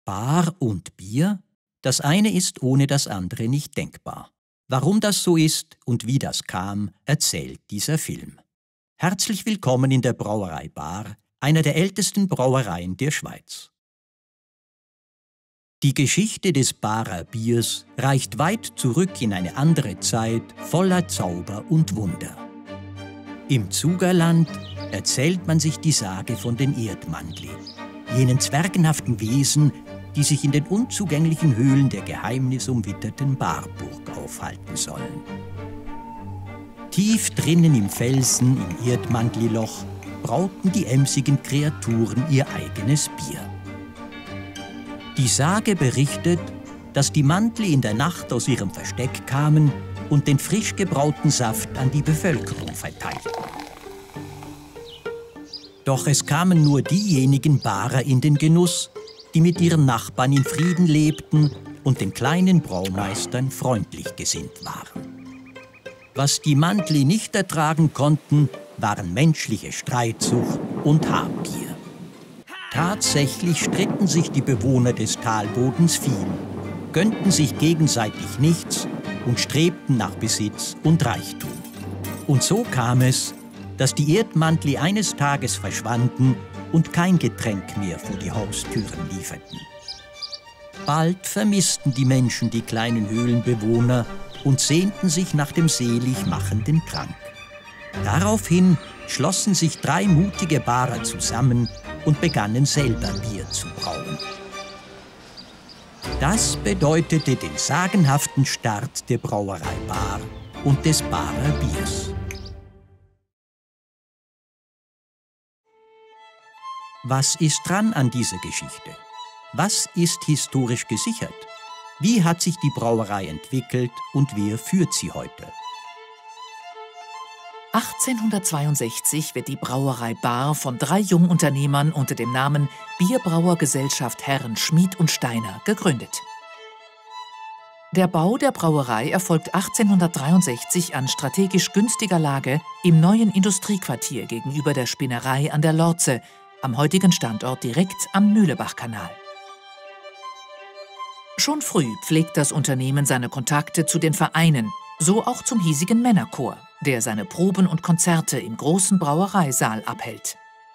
Bar und Bier? Das eine ist ohne das andere nicht denkbar. Warum das so ist und wie das kam, erzählt dieser Film. Herzlich willkommen in der Brauerei Bar, einer der ältesten Brauereien der Schweiz. Die Geschichte des Barer Biers reicht weit zurück in eine andere Zeit voller Zauber und Wunder. Im Zugerland erzählt man sich die Sage von den Erdmannli, jenen zwergenhaften Wesen, die sich in den unzugänglichen Höhlen der geheimnisumwitterten Barburg aufhalten sollen. Tief drinnen im Felsen, im Erdmannli-Loch, brauten die emsigen Kreaturen ihr eigenes Bier. Die Sage berichtet, dass die Mantli in der Nacht aus ihrem Versteck kamen und den frisch gebrauten Saft an die Bevölkerung verteilten. Doch es kamen nur diejenigen Barer in den Genuss, die mit ihren Nachbarn in Frieden lebten und den kleinen Braumeistern freundlich gesinnt waren. Was die Mantli nicht ertragen konnten, waren menschliche Streitsucht und Habgier. Tatsächlich stritten sich die Bewohner des Talbodens viel, gönnten sich gegenseitig nichts und strebten nach Besitz und Reichtum. Und so kam es, dass die Erdmantli eines Tages verschwanden und kein Getränk mehr vor die Haustüren lieferten. Bald vermissten die Menschen die kleinen Höhlenbewohner und sehnten sich nach dem selig machenden Trank. Daraufhin schlossen sich 3 mutige Barer zusammen und begannen selber Bier zu brauen. Das bedeutete den sagenhaften Start der Brauerei Bar und des Barer Biers. Was ist dran an dieser Geschichte? Was ist historisch gesichert? Wie hat sich die Brauerei entwickelt und wer führt sie heute? 1862 wird die Brauerei Bar von 3 Jungunternehmern unter dem Namen Bierbrauergesellschaft Herren Schmid und Steiner gegründet. Der Bau der Brauerei erfolgt 1863 an strategisch günstiger Lage im neuen Industriequartier gegenüber der Spinnerei an der Lorze, am heutigen Standort direkt am Mühlebachkanal. Schon früh pflegt das Unternehmen seine Kontakte zu den Vereinen, so auch zum hiesigen Männerchor, der seine Proben und Konzerte im großen Brauereisaal abhält.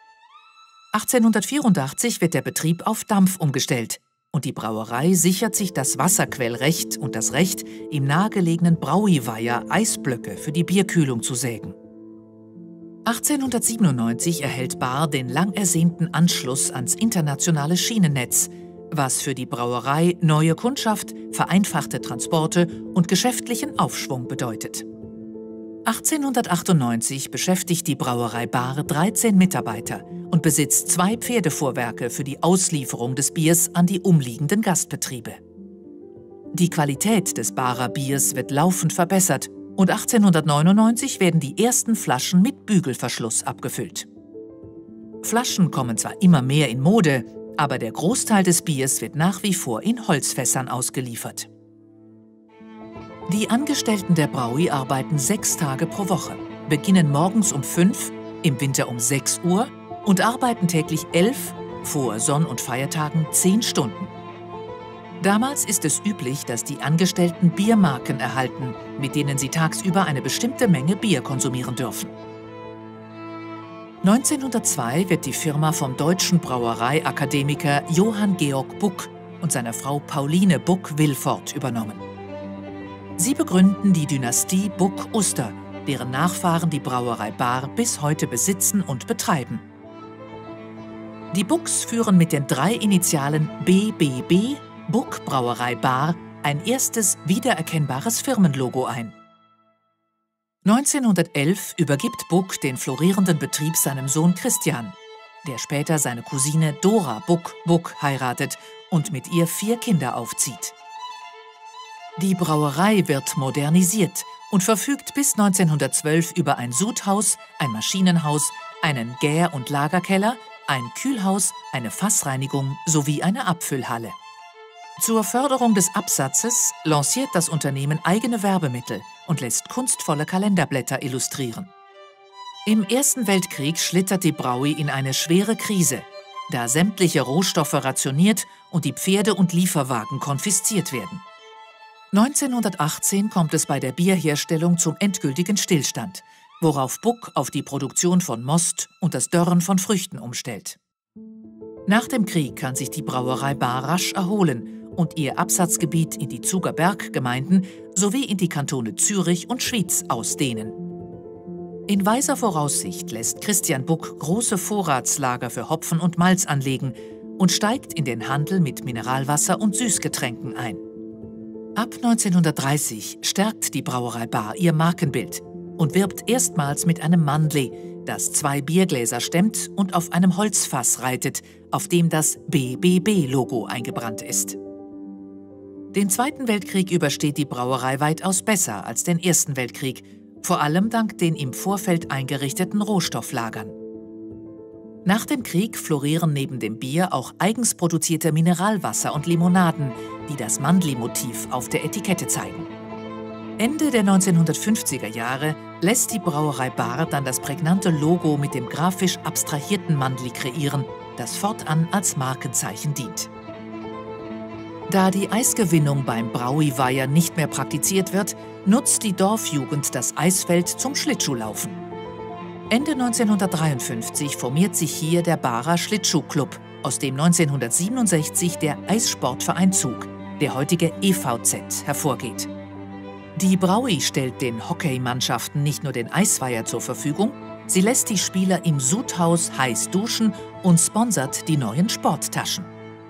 1884 wird der Betrieb auf Dampf umgestellt und die Brauerei sichert sich das Wasserquellrecht und das Recht, im nahegelegenen Brauiweiher Eisblöcke für die Bierkühlung zu sägen. 1897 erhält Bar den lang ersehnten Anschluss ans internationale Schienennetz, was für die Brauerei neue Kundschaft, vereinfachte Transporte und geschäftlichen Aufschwung bedeutet. 1898 beschäftigt die Brauerei Bar 13 Mitarbeiter und besitzt 2 Pferdefuhrwerke für die Auslieferung des Biers an die umliegenden Gastbetriebe. Die Qualität des Barer Biers wird laufend verbessert und 1899 werden die ersten Flaschen mit Bügelverschluss abgefüllt. Flaschen kommen zwar immer mehr in Mode, aber der Großteil des Biers wird nach wie vor in Holzfässern ausgeliefert. Die Angestellten der Braui arbeiten 6 Tage pro Woche, beginnen morgens um 5, im Winter um 6 Uhr und arbeiten täglich 11, vor Sonn- und Feiertagen 10 Stunden. Damals ist es üblich, dass die Angestellten Biermarken erhalten, mit denen sie tagsüber eine bestimmte Menge Bier konsumieren dürfen. 1902 wird die Firma vom deutschen Brauereiakademiker Johann Georg Buck und seiner Frau Pauline Buck-Wilfort übernommen. Sie begründen die Dynastie Buck-Uster, deren Nachfahren die Brauerei Bar bis heute besitzen und betreiben. Die Bucks führen mit den 3 Initialen BBB, Buck Brauerei Bar, ein erstes wiedererkennbares Firmenlogo ein. 1911 übergibt Buck den florierenden Betrieb seinem Sohn Christian, der später seine Cousine Dora Buck heiratet und mit ihr 4 Kinder aufzieht. Die Brauerei wird modernisiert und verfügt bis 1912 über ein Sudhaus, ein Maschinenhaus, einen Gär- und Lagerkeller, ein Kühlhaus, eine Fassreinigung sowie eine Abfüllhalle. Zur Förderung des Absatzes lanciert das Unternehmen eigene Werbemittel und lässt kunstvolle Kalenderblätter illustrieren. Im Ersten Weltkrieg schlittert die Braui in eine schwere Krise. da sämtliche Rohstoffe rationiert und die Pferde und Lieferwagen konfisziert werden. 1918 kommt es bei der Bierherstellung zum endgültigen Stillstand, worauf Buck auf die Produktion von Most und das Dörren von Früchten umstellt. Nach dem Krieg kann sich die Brauerei Baar rasch erholen und ihr Absatzgebiet in die Zuger Berggemeinden sowie in die Kantone Zürich und Schwyz ausdehnen. In weiser Voraussicht lässt Christian Buck große Vorratslager für Hopfen und Malz anlegen und steigt in den Handel mit Mineralwasser und Süßgetränken ein. Ab 1930 stärkt die Brauerei Baar ihr Markenbild und wirbt erstmals mit einem Mannli, das 2 Biergläser stemmt und auf einem Holzfass reitet, auf dem das BBB-Logo eingebrannt ist. Den Zweiten Weltkrieg übersteht die Brauerei weitaus besser als den Ersten Weltkrieg, vor allem dank den im Vorfeld eingerichteten Rohstofflagern. Nach dem Krieg florieren neben dem Bier auch eigens produzierte Mineralwasser und Limonaden, die das Mandli-Motiv auf der Etikette zeigen. Ende der 1950er Jahre lässt die Brauerei Baar dann das prägnante Logo mit dem grafisch abstrahierten Mandli kreieren, das fortan als Markenzeichen dient. Da die Eisgewinnung beim Brauiweiher nicht mehr praktiziert wird, nutzt die Dorfjugend das Eisfeld zum Schlittschuhlaufen. Ende 1953 formiert sich hier der Baarer Schlittschuhclub, aus dem 1967 der Eissportverein Zug, der heutige EVZ, hervorgeht. Die Braui stellt den Hockeymannschaften nicht nur den Eisweiher zur Verfügung, sie lässt die Spieler im Sudhaus heiß duschen und sponsert die neuen Sporttaschen.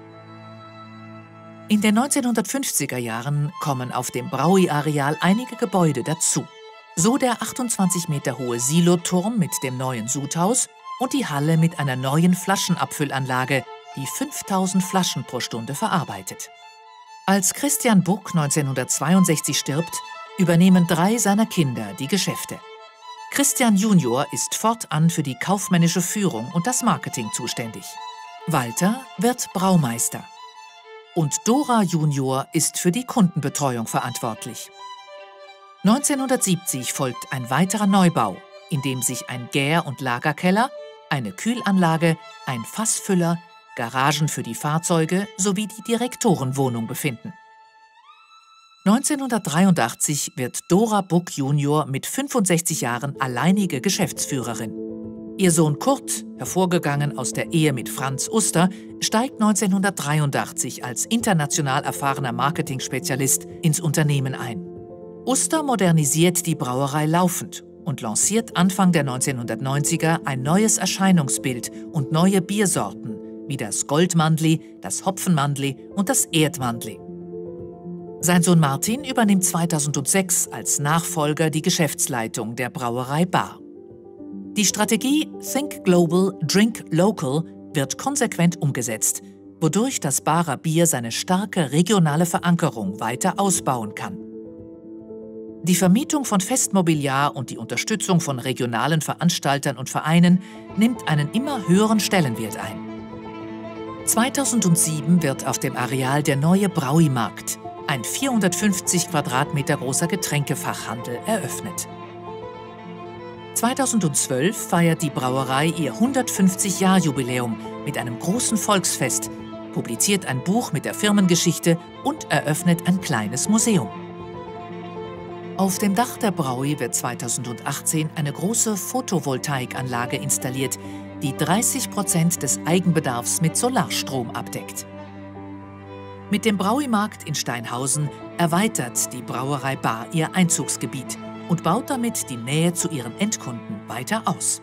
In den 1950er Jahren kommen auf dem Braui-Areal einige Gebäude dazu. So der 28 Meter hohe Siloturm mit dem neuen Sudhaus und die Halle mit einer neuen Flaschenabfüllanlage, die 5000 Flaschen pro Stunde verarbeitet. Als Christian Buck 1962 stirbt, übernehmen 3 seiner Kinder die Geschäfte. Christian Junior ist fortan für die kaufmännische Führung und das Marketing zuständig. Walter wird Braumeister. Und Dora Junior ist für die Kundenbetreuung verantwortlich. 1970 folgt ein weiterer Neubau, in dem sich ein Gär- und Lagerkeller, eine Kühlanlage, ein Fassfüller, Garagen für die Fahrzeuge sowie die Direktorenwohnung befinden. 1983 wird Dora Buck Junior mit 65 Jahren alleinige Geschäftsführerin. Ihr Sohn Kurt, hervorgegangen aus der Ehe mit Franz Uster, steigt 1983 als international erfahrener Marketing-Spezialist ins Unternehmen ein. Uster modernisiert die Brauerei laufend und lanciert Anfang der 1990er ein neues Erscheinungsbild und neue Biersorten wie das Goldmandli, das Hopfenmandli und das Erdmandli. Sein Sohn Martin übernimmt 2006 als Nachfolger die Geschäftsleitung der Brauerei Baar. Die Strategie Think Global, Drink Local wird konsequent umgesetzt, wodurch das Baarer Bier seine starke regionale Verankerung weiter ausbauen kann. Die Vermietung von Festmobiliar und die Unterstützung von regionalen Veranstaltern und Vereinen nimmt einen immer höheren Stellenwert ein. 2007 wird auf dem Areal der neue Brauimarkt, ein 450 Quadratmeter großer Getränkefachhandel, eröffnet. 2012 feiert die Brauerei ihr 150-Jahr-Jubiläum mit einem großen Volksfest, publiziert ein Buch mit der Firmengeschichte und eröffnet ein kleines Museum. Auf dem Dach der Braui wird 2018 eine große Photovoltaikanlage installiert, die 30% des Eigenbedarfs mit Solarstrom abdeckt. Mit dem Brauimarkt in Steinhausen erweitert die Brauerei Baar ihr Einzugsgebiet und baut damit die Nähe zu ihren Endkunden weiter aus.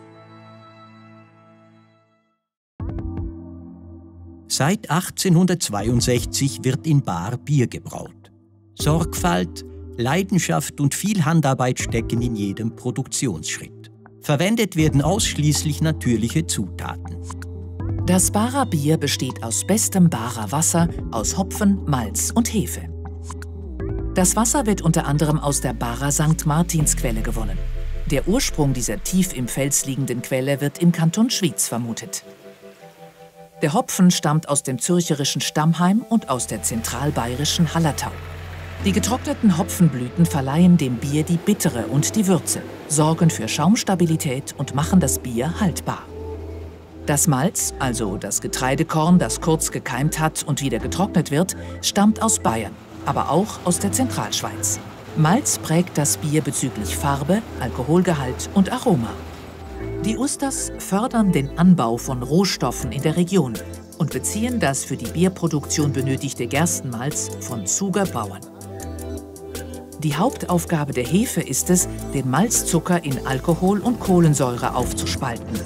Seit 1862 wird in Baar Bier gebraut. Sorgfalt, Leidenschaft und viel Handarbeit stecken in jedem Produktionsschritt. Verwendet werden ausschließlich natürliche Zutaten. Das Baarer Bier besteht aus bestem Baarer Wasser, aus Hopfen, Malz und Hefe. Das Wasser wird unter anderem aus der Baarer St. Martinsquelle gewonnen. Der Ursprung dieser tief im Fels liegenden Quelle wird im Kanton Schwyz vermutet. Der Hopfen stammt aus dem zürcherischen Stammheim und aus der zentralbayerischen Hallertau. Die getrockneten Hopfenblüten verleihen dem Bier die Bittere und die Würze, sorgen für Schaumstabilität und machen das Bier haltbar. Das Malz, also das Getreidekorn, das kurz gekeimt hat und wieder getrocknet wird, stammt aus Bayern, aber auch aus der Zentralschweiz. Malz prägt das Bier bezüglich Farbe, Alkoholgehalt und Aroma. Die Usters fördern den Anbau von Rohstoffen in der Region und beziehen das für die Bierproduktion benötigte Gerstenmalz von Zuger Bauern. Die Hauptaufgabe der Hefe ist es, den Malzzucker in Alkohol und Kohlensäure aufzuspalten.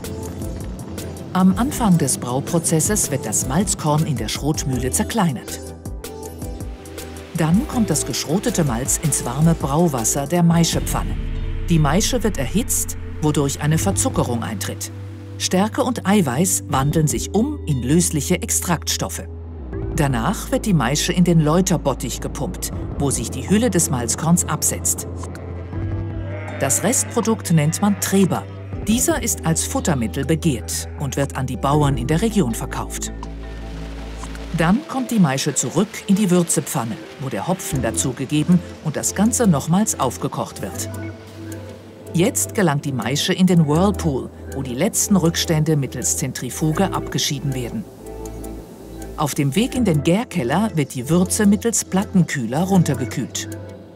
Am Anfang des Brauprozesses wird das Malzkorn in der Schrotmühle zerkleinert. Dann kommt das geschrotete Malz ins warme Brauwasser der Maischepfanne. Die Maische wird erhitzt, wodurch eine Verzuckerung eintritt. Stärke und Eiweiß wandeln sich um in lösliche Extraktstoffe. Danach wird die Maische in den Läuterbottich gepumpt, wo sich die Hülle des Malzkorns absetzt. Das Restprodukt nennt man Treber. Dieser ist als Futtermittel begehrt und wird an die Bauern in der Region verkauft. Dann kommt die Maische zurück in die Würzepfanne, wo der Hopfen dazugegeben und das Ganze nochmals aufgekocht wird. Jetzt gelangt die Maische in den Whirlpool, wo die letzten Rückstände mittels Zentrifuge abgeschieden werden. Auf dem Weg in den Gärkeller wird die Würze mittels Plattenkühler runtergekühlt.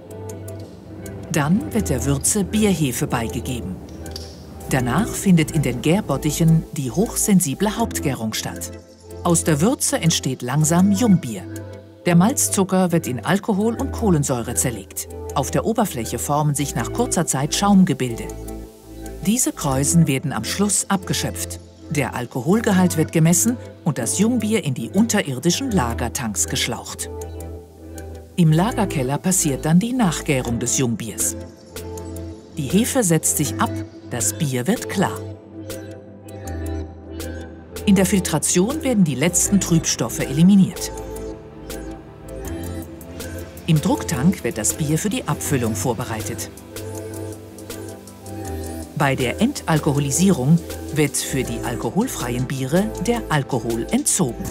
Dann wird der Würze Bierhefe beigegeben. Danach findet in den Gärbottichen die hochsensible Hauptgärung statt. Aus der Würze entsteht langsam Jungbier. Der Malzzucker wird in Alkohol und Kohlensäure zerlegt. Auf der Oberfläche formen sich nach kurzer Zeit Schaumgebilde. Diese Kräusen werden am Schluss abgeschöpft. Der Alkoholgehalt wird gemessen und das Jungbier in die unterirdischen Lagertanks geschlaucht. Im Lagerkeller passiert dann die Nachgärung des Jungbiers. Die Hefe setzt sich ab, das Bier wird klar. In der Filtration werden die letzten Trübstoffe eliminiert. Im Drucktank wird das Bier für die Abfüllung vorbereitet. Bei der Entalkoholisierung wird für die alkoholfreien Biere der Alkohol entzogen.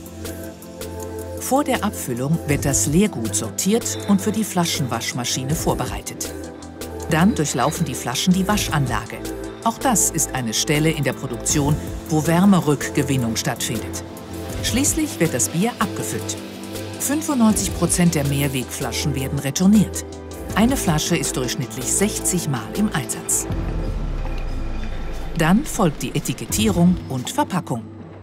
Vor der Abfüllung wird das Leergut sortiert und für die Flaschenwaschmaschine vorbereitet. Dann durchlaufen die Flaschen die Waschanlage. Auch das ist eine Stelle in der Produktion, wo Wärmerückgewinnung stattfindet. Schließlich wird das Bier abgefüllt. 95% der Mehrwegflaschen werden retourniert. Eine Flasche ist durchschnittlich 60 Mal im Einsatz. Dann folgt die Etikettierung und Verpackung.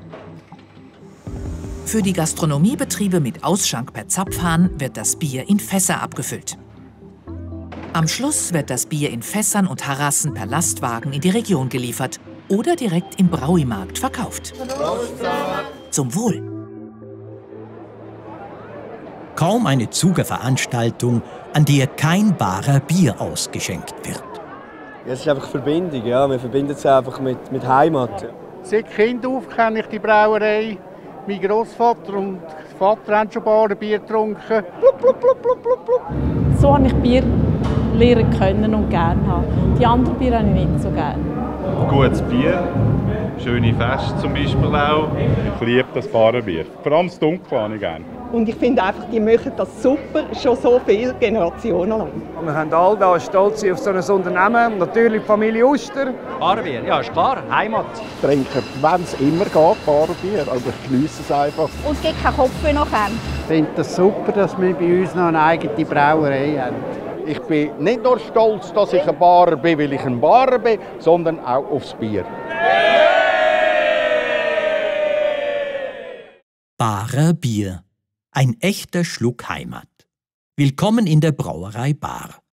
Für die Gastronomiebetriebe mit Ausschank per Zapfhahn wird das Bier in Fässer abgefüllt. Am Schluss wird das Bier in Fässern und Harassen per Lastwagen in die Region geliefert oder direkt im Brauimarkt verkauft. Zum Wohl! Kaum eine Zugerveranstaltung, an der kein barer Bier ausgeschenkt wird. Ja, es ist einfach Verbindung, ja. Wir verbinden es einfach mit Heimat. Seit Kind auf kenne ich die Brauerei. Mein Großvater und Vater haben schon Barer Bier getrunken. Blub, blub, blub, blub, blub, blub. So habe ich Bier lernen können und gerne haben. Die anderen Bier habe ich nicht so gerne. Gutes Bier, schöne Feste zum Beispiel auch. Ich liebe das Barenbier. Vor allem das Dunkle habe ich gerne. Und ich finde einfach, die machen das super, schon so viele Generationen lang. Wir haben alle da stolz auf so ein Unternehmen. Natürlich die Familie Uster. Barenbier, ja, ist klar, Heimat. Ich trinke, wenn es immer geht, Barenbier. Also ich geniesse es einfach. Und es gibt keinen Kopfweh nachher. Ich finde es super, dass wir bei uns noch eine eigene Brauerei haben. Ich bin nicht nur stolz, dass ich ein Barer bin, weil ich ein Barer bin, sondern auch aufs Bier. Barer Bier. Ein echter Schluck Heimat. Willkommen in der Brauerei Baar.